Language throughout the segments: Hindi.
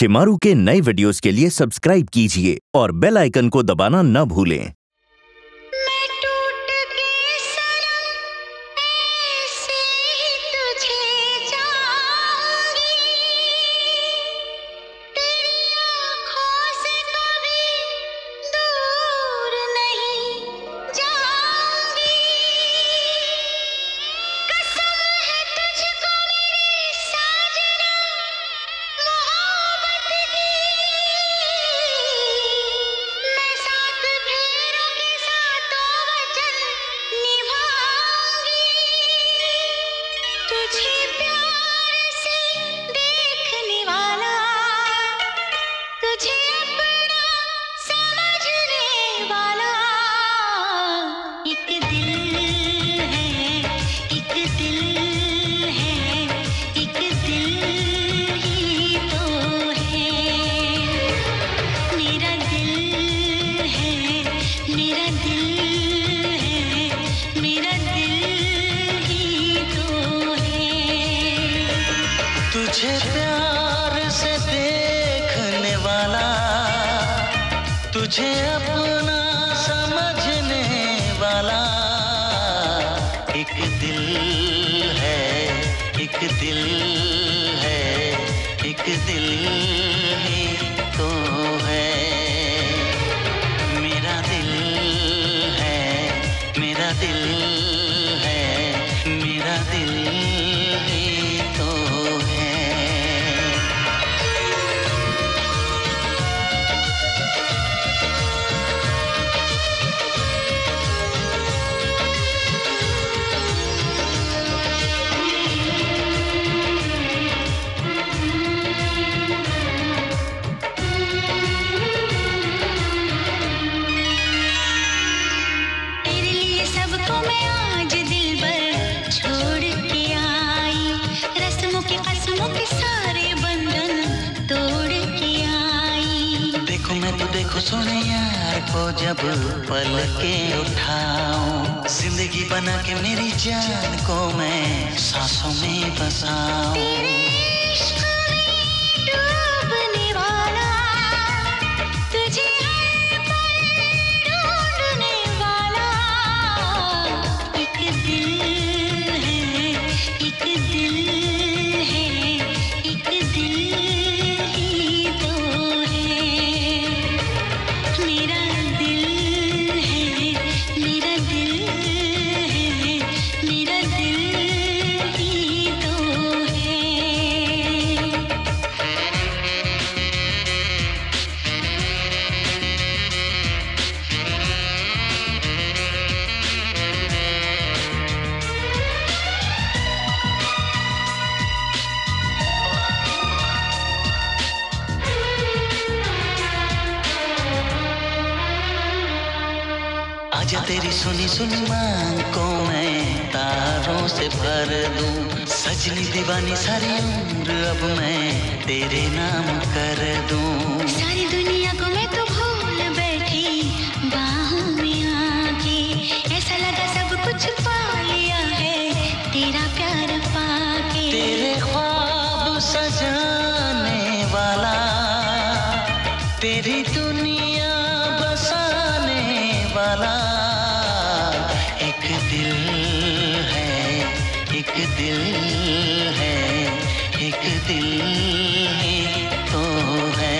शिमारू के नए वीडियोस के लिए सब्सक्राइब कीजिए और बेल आइकन को दबाना न भूलें। तुझे प्यार से देखने वाला, तुझे अपना समझने वाला, एक दिल है, एक दिल है, एक दिल ही तो है। मेरा दिल है, मेरा दिल है, मेरा दिल ही तो है। मैं तो देखो सोने यार को जब पल के उठाऊं, जिंदगी बना के मेरी जान को मैं सांसों में बसाऊं। आजा तेरी सुनी सुनी मांग को मैं तारों से भर दूं, सजनी दीवानी सारी उम्र अब मैं तेरे नाम कर दूं। सारी दुनिया को मैं तो भूल बैठी बाहों में आके, ऐसा लगा सब कुछ पा लिया है तेरा प्यार पाके। तेरे ख्वाब सजाने वाला, तेरी दुनिया बसाने वाला, एक दिल है, एक दिल है, एक दिल ही तो है।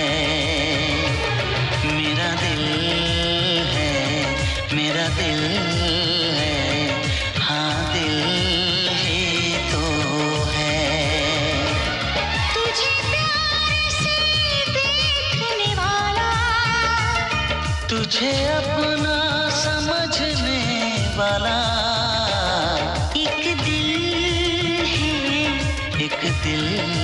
मेरा दिल है, मेरा दिल है, हाँ दिल ही तो है। तुझे प्यार से देखने वाला, तुझे अपना समझने वाला, एक दिल है, एक दिल